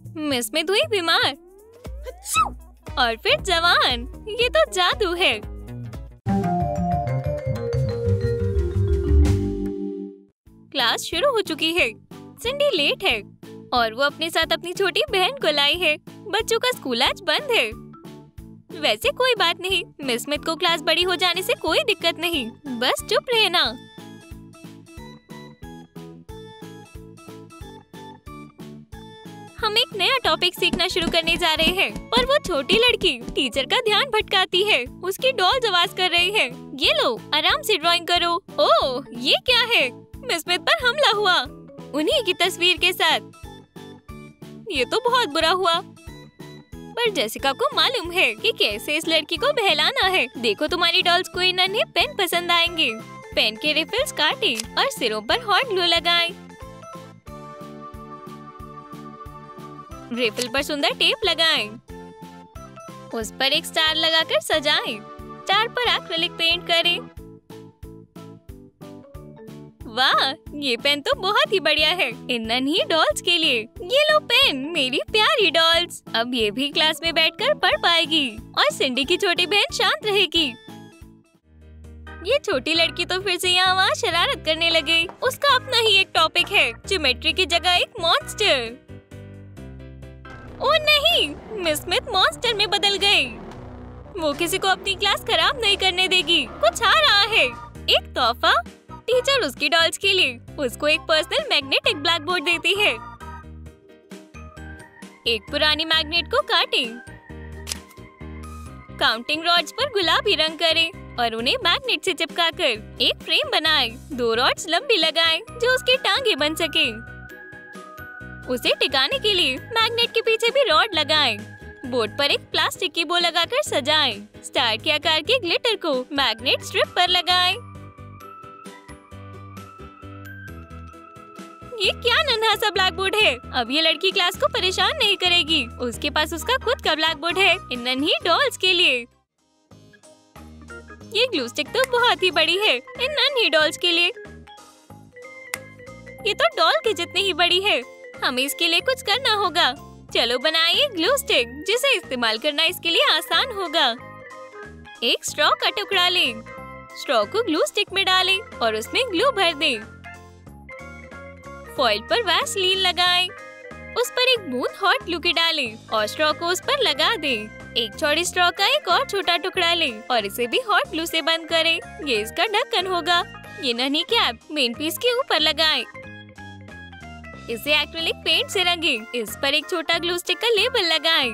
Miss में हुई बीमार और फिर जवान। ये तो जादू है। क्लास शुरू हो चुकी है। सिंडी लेट है और वो अपने साथ अपनी छोटी बहन को लाई है। बच्चों का स्कूल आज बंद है। वैसे कोई बात नहीं, मिस स्मिथ को क्लास बड़ी हो जाने से कोई दिक्कत नहीं, बस चुप रहना। हम एक नया टॉपिक सीखना शुरू करने जा रहे हैं, पर वो छोटी लड़की टीचर का ध्यान भटकाती है। उसकी डॉल्स आवाज कर रही है, ये लो आराम से ड्राइंग करो। ओह, ये क्या है? मिस स्मिथ पर हमला हुआ उन्हीं की तस्वीर के साथ। ये तो बहुत बुरा हुआ, पर जेसिका को मालूम है कि कैसे इस लड़की को बहलाना है। देखो तुम्हारी डॉल्स को इन नन्हे पेन पसंद आएंगे। पेन के रिफिल्स काटे और सिरों पर हॉट ग्लू लगाएं। रिफिल पर सुंदर टेप लगाएं। उस पर एक स्टार लगाकर सजाएं। स्टार पर एक्रिलिक पेंट करें। वाह, ये पेन तो बहुत ही बढ़िया है इन नन्ही डॉल्स के लिए। ये लो पेन, मेरी प्यारी डॉल्स। अब ये भी क्लास में बैठकर पढ़ पाएगी और सिंडी की छोटी बहन शांत रहेगी। ये छोटी लड़की तो फिर से यहाँ वहाँ शरारत करने लगी। उसका अपना ही एक टॉपिक है, ज्योमेट्री की जगह एक मॉन्स्टर। ओह नहीं, मिस स्मिथ मॉन्स्टर में बदल गई। वो किसी को अपनी क्लास खराब नहीं करने देगी। कुछ आ रहा है, एक तोहफा। टीचर उसकी डॉल्स के लिए उसको एक पर्सनल मैग्नेटिक ब्लैक बोर्ड देती है। एक पुरानी मैग्नेट को काटें। काउंटिंग रॉड्स पर गुलाबी रंग करें और उन्हें मैग्नेट से चिपकाकर एक फ्रेम बनाएं। 2 रॉड्स लंबी लगाएं जो उसकी टांगे बन सके। उसे टिकाने के लिए मैग्नेट के पीछे भी रॉड लगाएं। बोर्ड पर एक प्लास्टिक की बो लगाकर सजाएं। स्टार के आकार के ग्लिटर को मैग्नेट स्ट्रिप पर लगाएं। ये क्या नन्हा सा ब्लैक बोर्ड है। अब ये लड़की क्लास को परेशान नहीं करेगी। उसके पास उसका खुद का ब्लैक बोर्ड है इन नन्ही डॉल्स के लिए। ये ग्लू स्टिक तो बहुत ही बड़ी है इन नन्ही डॉल्स के लिए। ये तो डॉल के जितनी ही बड़ी है। हमें इसके लिए कुछ करना होगा। चलो बनाइए ग्लू स्टिक जिसे इस्तेमाल करना इसके लिए आसान होगा। एक स्ट्रॉ का टुकड़ा लें। स्ट्रॉ को ग्लू स्टिक में डालें और उसमें ग्लू भर दें। फॉइल पर वैसलीन लगाएं। उस पर एक बूंद हॉट ग्लू की डालें और स्ट्रॉ को उस पर लगा दें। एक चौड़ी स्ट्रॉ का एक और छोटा टुकड़ा लें और इसे भी हॉट ग्लू से बंद करें। ये इसका ढक्कन होगा। ये नन्ही कैप मेन पीस के ऊपर लगाएं। इसे एक्रिलिक पेंट से रंगें। इस पर एक छोटा ग्लू स्टिक का लेबल लगाएं।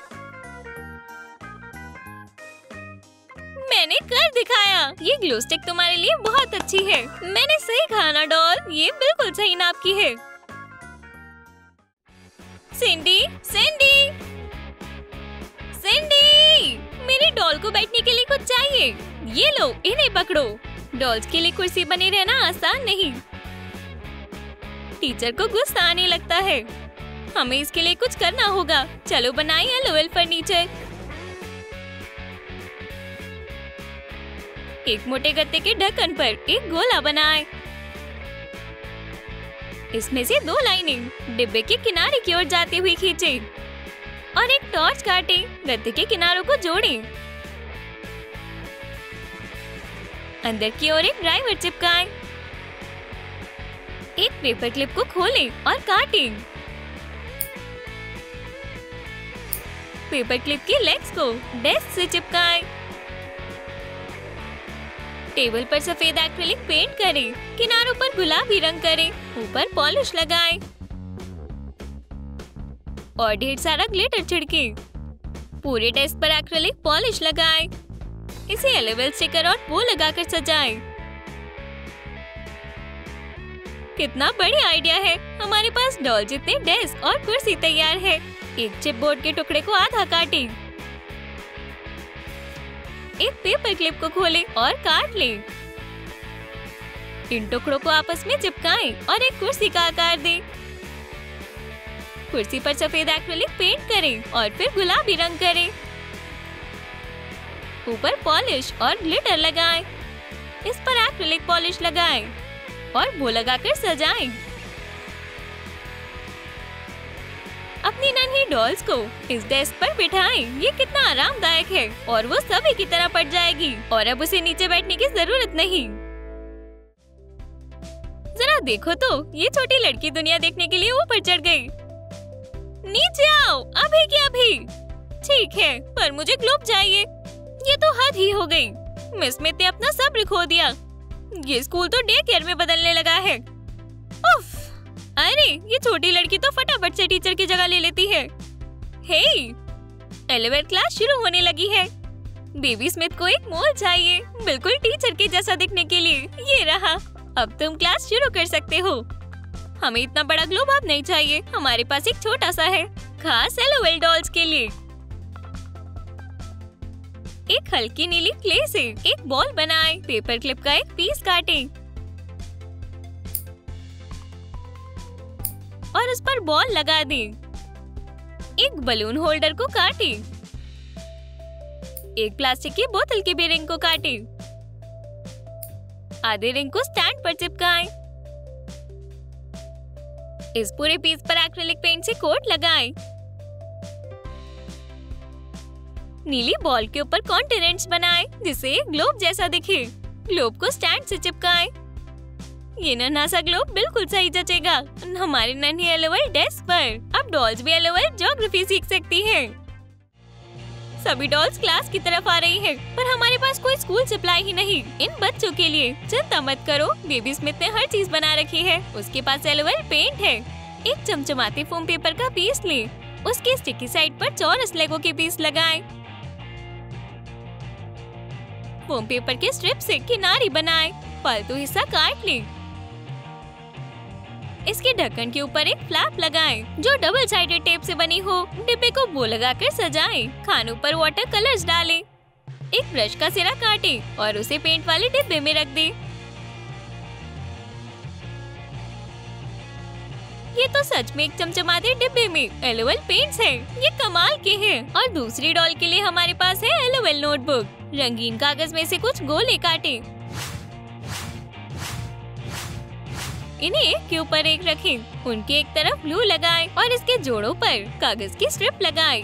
मैंने कर दिखाया। ये ग्लू स्टिक तुम्हारे लिए बहुत अच्छी है। मैंने सही कहा ना डॉल, ये बिल्कुल सही नाप की है। सिंडी, सिंडी, सिंडी, मेरी डॉल को बैठने के लिए कुछ चाहिए। ये लो, इन्हें पकड़ो। डॉल्स के लिए कुर्सी बनी रहना आसान नहीं। टीचर को गुस्सा आने लगता है। हमें इसके लिए कुछ करना होगा। चलो बनाइए लोवेल फर्नीचर। एक मोटे गत्ते के ढक्कन पर एक गोला बनाएं। इसमें से 2 लाइनें डिब्बे के किनारे की ओर जाती हुई खींचें और एक टॉर्च काटें। गत्ते के किनारों को जोड़ें। अंदर की ओर एक ड्राइवर चिपकाएं। एक पेपर क्लिप को खोलें और काटें। पेपर क्लिप की लेग्स को डेस्क से चिपकाएं। टेबल पर सफेद एक्रिलिक पेंट करें। किनारों पर गुलाबी रंग करें। ऊपर पॉलिश लगाएं और ढेर सारा ग्लिटर छिड़कें। पूरे डेस्क पर एक्रिलिक पॉलिश लगाएं। इसे एलोवेल स्टिकर और बो लगाकर सजाएं। कितना बढ़िया आइडिया है। हमारे पास डॉल जितने डेस्क और कुर्सी तैयार है। एक चिपबोर्ड के टुकड़े को आधा काटें। एक पेपर क्लिप को खोलें और काट लें। इन टुकड़ों को आपस में चिपकाएं और एक कुर्सी का आकार दें। कुर्सी पर सफेद एक्रिलिक पेंट करें और फिर गुलाबी रंग करें। ऊपर पॉलिश और ग्लिटर लगाएं। इस पर एक्रिलिक पॉलिश लगाएं और वो लगाकर सजाएं। अपनी अपनी नन्ही डॉल्स को इस डेस्क पर बिठाएं। ये कितना आरामदायक है और वो सभी की तरह पड़ जाएगी और अब उसे नीचे बैठने की जरूरत नहीं। जरा देखो तो, ये छोटी लड़की दुनिया देखने के लिए ऊपर चढ़ गई। नीचे आओ, अभी की अभी। ठीक है, पर मुझे ग्लोब चाहिए। ये तो हद ही हो गई। मिस स्मिथ ने अपना सब्र खो दिया। ये स्कूल तो डे केयर में बदलने लगा है। उफ! अरे, ये छोटी लड़की तो फटाफट से टीचर की जगह ले लेती है। हे, 11th क्लास शुरू होने लगी है। बेबी स्मिथ को एक मॉल चाहिए, बिल्कुल टीचर के जैसा दिखने के लिए। ये रहा। अब तुम क्लास शुरू कर सकते हो। हमें इतना बड़ा ग्लोब अब नहीं चाहिए, हमारे पास एक छोटा सा है, खास LOL डॉल्स के लिए। एक हल्की नीली क्ले से एक बॉल बनाएं। पेपर क्लिप का एक पीस काटें और उस पर बॉल लगा दें। एक बलून होल्डर को काटें। एक प्लास्टिक की बोतल की भी रिंग को काटें। आधे रिंग को स्टैंड पर चिपकाएं। इस पूरे पीस पर एक्रिलिक पेंट से कोट लगाएं। नीली बॉल के ऊपर कॉन्टिनेंट्स बनाएं, जिससे एक ग्लोब जैसा दिखे। ग्लोब को स्टैंड से चिपकाएं। ये नन्हा सा ग्लोब बिल्कुल सही जचेगा हमारे नन्ही LOL डेस्क पर। अब डॉल्स भी LOL ज्योग्राफी सीख सकती हैं। सभी डॉल्स क्लास की तरफ आ रही हैं, पर हमारे पास कोई स्कूल सप्लाई ही नहीं इन बच्चों के लिए। चिंता मत करो, बेबी स्मिथ ने हर चीज बना रखी है। उसके पास LOL पेंट है। एक चमचमाते फोम पेपर का पीस लें, उसकी स्टिकी साइड पर चौरस लेगो के पीस लगाएं। फोम पेपर के स्ट्रिप से किनारी बनाएं, फालतू हिस्सा काट लें। इसके ढक्कन के ऊपर एक फ्लैप लगाएं, जो डबल साइडेड टेप से बनी हो। डिब्बे को बो लगाकर सजाएं। खानों पर वाटर कलर्स डालें। एक ब्रश का सिरा काटें और उसे पेंट वाले डिब्बे में रख दें। ये तो सच में एक चमचमाते डिब्बे में LOL पेंट्स हैं। ये कमाल के हैं। और दूसरी डॉल के लिए हमारे पास है LOL नोटबुक। रंगीन कागज में से कुछ गोले काटें। इन्हें एक के ऊपर एक रखें। उनके एक तरफ ग्लू लगाएं और इसके जोड़ों पर कागज की स्ट्रिप लगाएं।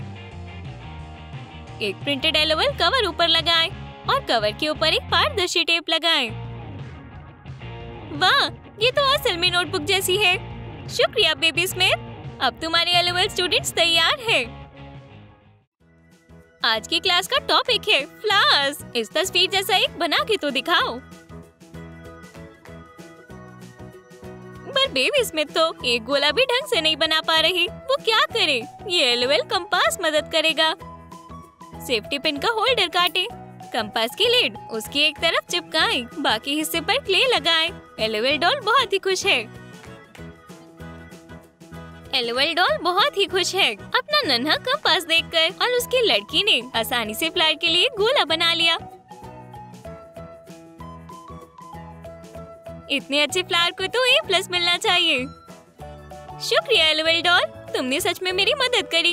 एक प्रिंटेड LOL कवर ऊपर लगाएं और कवर के ऊपर एक पारदर्शी टेप लगाएं। वाह, ये तो असल में नोटबुक जैसी है। शुक्रिया बेबी स्मिथ। अब तुम्हारे LOL स्टूडेंट्स तैयार हैं। आज की क्लास का टॉपिक है फ्लावर्स। इस तस्वीर जैसा एक बना के तो दिखाओ। पर बेबी स्मिथ तो एक गोला भी ढंग से नहीं बना पा रही। वो क्या करे? ये LOL कंपास मदद करेगा। सेफ्टी पिन का होल्डर काटें। कंपास की लीड उसकी एक तरफ चिपकाएं, बाकी हिस्से पर क्ले लगाएं। LOL डॉल बहुत ही खुश है। LOL डॉल बहुत ही खुश है अपना नन्हा कंपास देखकर, और उसकी लड़की ने आसानी से फ्लावर के लिए गोला बना लिया। इतने अच्छे फ्लावर को तो A+ मिलना चाहिए। शुक्रिया LOL डॉल, तुमने सच में मेरी मदद करी।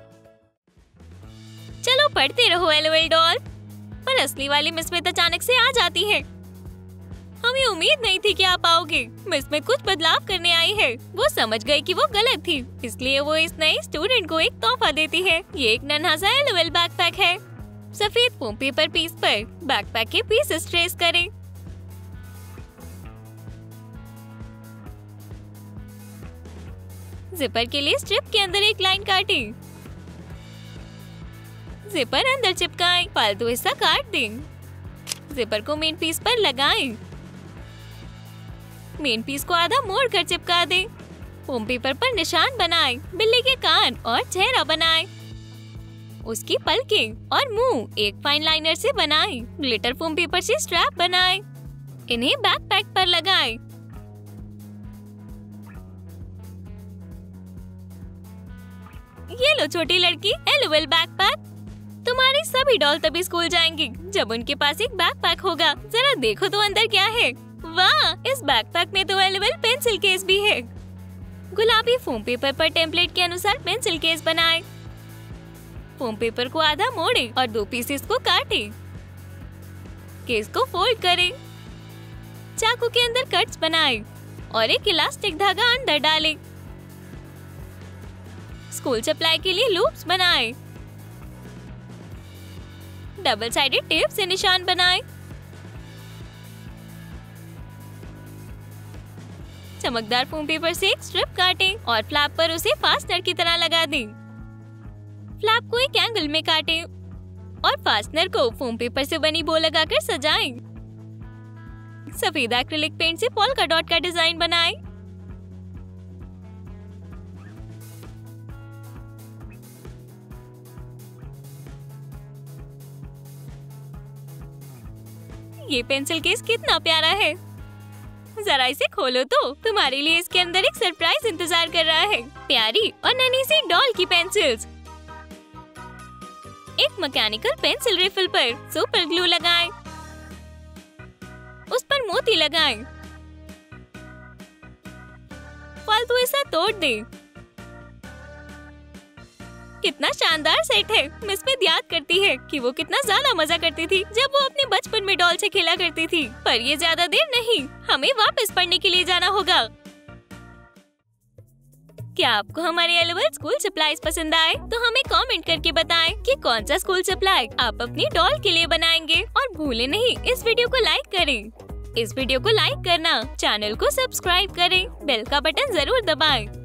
चलो पढ़ते रहो LOL डॉल। पर असली वाली मिस स्मिथ अचानक से आ जाती है। हमें उम्मीद नहीं थी कि आप आओगे। मिस स्मिथ कुछ बदलाव करने आई है। वो समझ गई कि वो गलत थी, इसलिए वो इस नई स्टूडेंट को एक तोहफा देती है। ये एक नन्हा सा LOL बैकपैक है। सफेद फोम पेपर पीस पर बैकपैक के पीसेस ट्रेस करें। जिपर के लिए स्ट्रिप के अंदर एक लाइन काटें। जिपर अंदर चिपकाएं, फालतू हिस्सा काट दें। जिपर को मेन पीस पर लगाएं। मेन पीस को आधा मोड़ कर चिपका दें। फोम पेपर पर निशान बनाएं। बिल्ली के कान और चेहरा बनाएं। उसकी पलकें और मुंह एक फाइन लाइनर से बनाएं। ग्लिटर फोम पेपर से स्ट्रैप बनाएं। इन्हें बैकपैक पर लगाएं। ये लो छोटी लड़की, LOL बैकपैक। तुम्हारी सभी डॉल तभी स्कूल जाएंगी जब उनके पास एक बैकपैक होगा। जरा देखो तो अंदर क्या है। वाह, इस बैकपैक में तो LOL पेंसिल केस भी है। गुलाबी फोम पेपर पर टेम्पलेट के अनुसार पेंसिल केस बनाएं। फोम पेपर को आधा मोड़ें और 2 पीसेस को काटें। केस को फोल्ड करें। चाकू के अंदर कट्स बनाएं और एक इलास्टिक धागा अंदर डालें। स्कूल सप्लाई के लिए लूप्स बनाएं। डबल साइडेड टेप से निशान बनाएं। चमकदार फोम पेपर से एक स्ट्रिप काटें और फ्लैप पर उसे फास्टनर की तरह लगा दें। फ्लैप को एक एंगल में काटें और फास्टनर को फोम पेपर से बनी बो लगाकर सजाएं। सफेद एक्रिलिक पेंट से पोल्का डॉट का डिजाइन बनाएं। ये पेंसिल केस कितना प्यारा है। जरा इसे खोलो तो तुम्हारे लिए इसके अंदर एक सरप्राइज इंतजार कर रहा है। प्यारी और नन्ही सी डॉल की पेंसिल्स। एक मैकेनिकल पेंसिल रिफिल पर सुपर ग्लू लगाएं। उस पर मोती लगाएं। फालतू हिस्सा तोड़ दें। कितना शानदार सेट है। मिस स्मिथ याद करती है कि वो कितना ज्यादा मजा करती थी जब वो अपने बचपन में डॉल से खेला करती थी। पर ये ज्यादा देर नहीं, हमें वापस पढ़ने के लिए जाना होगा। क्या आपको हमारे एलेबल स्कूल सप्लाईज पसंद आए? तो हमें कमेंट करके बताएं कि कौन सा स्कूल सप्लाई आप अपनी डॉल के लिए बनाएंगे। और भूलें नहीं, इस वीडियो को लाइक करें। इस वीडियो को लाइक करना, चैनल को सब्सक्राइब करें, बेल का बटन जरूर दबाएं।